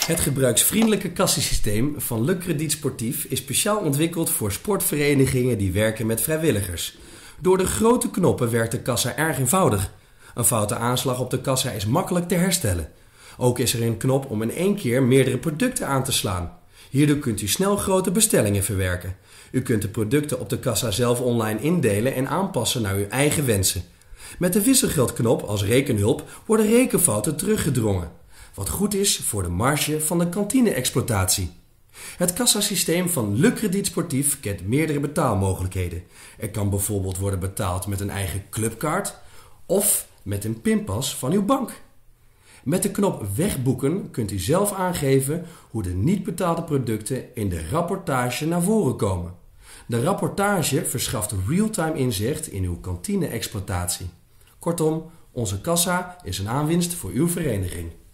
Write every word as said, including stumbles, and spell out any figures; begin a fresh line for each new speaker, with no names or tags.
Het gebruiksvriendelijke kassasysteem van Le Crédit Sportief is speciaal ontwikkeld voor sportverenigingen die werken met vrijwilligers. Door de grote knoppen werkt de kassa erg eenvoudig. Een foute aanslag op de kassa is makkelijk te herstellen. Ook is er een knop om in één keer meerdere producten aan te slaan. Hierdoor kunt u snel grote bestellingen verwerken. U kunt de producten op de kassa zelf online indelen en aanpassen naar uw eigen wensen. Met de wisselgeldknop als rekenhulp worden rekenfouten teruggedrongen. Wat goed is voor de marge van de kantine-exploitatie. Het kassasysteem van Le Crédit Sportief kent meerdere betaalmogelijkheden. Er kan bijvoorbeeld worden betaald met een eigen clubkaart of met een pinpas van uw bank. Met de knop wegboeken kunt u zelf aangeven hoe de niet betaalde producten in de rapportage naar voren komen. De rapportage verschaft real-time inzicht in uw kantine-exploitatie. Kortom, onze kassa is een aanwinst voor uw vereniging.